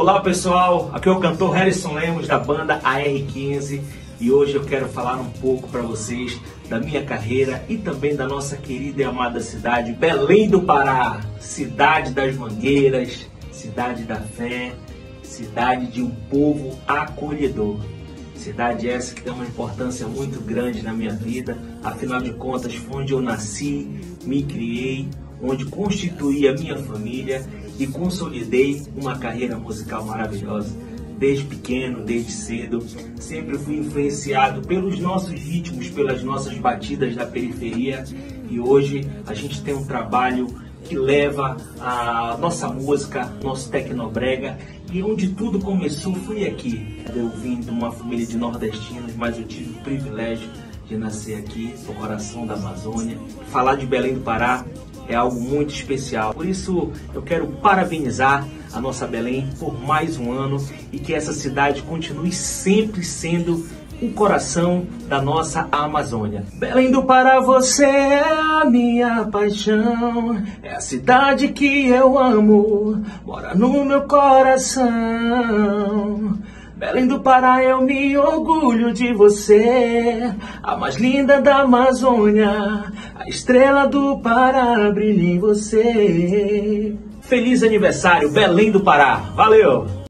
Olá pessoal, aqui é o cantor Harrison Lemos da banda AR15 e hoje eu quero falar um pouco para vocês da minha carreira e também da nossa querida e amada cidade Belém do Pará, cidade das mangueiras, cidade da fé, cidade de um povo acolhedor. Cidade essa que tem uma importância muito grande na minha vida, afinal de contas foi onde eu nasci, me criei, onde constituí a minha família e consolidei uma carreira musical maravilhosa. Desde pequeno, desde cedo, sempre fui influenciado pelos nossos ritmos, pelas nossas batidas da periferia e hoje a gente tem um trabalho que leva a nossa música, nosso tecnobrega, e onde tudo começou foi aqui. Eu vim de uma família de nordestinos, mas eu tive o privilégio de nascer aqui, no coração da Amazônia. Falar de Belém do Pará é algo muito especial. Por isso eu quero parabenizar a nossa Belém por mais um ano e que essa cidade continue sempre sendo o coração da nossa Amazônia. Belém do Pará, você é a minha paixão, é a cidade que eu amo, mora no meu coração. Belém do Pará, eu me orgulho de você, a mais linda da Amazônia, a estrela do Pará brilha em você. Feliz aniversário, Belém do Pará! Valeu!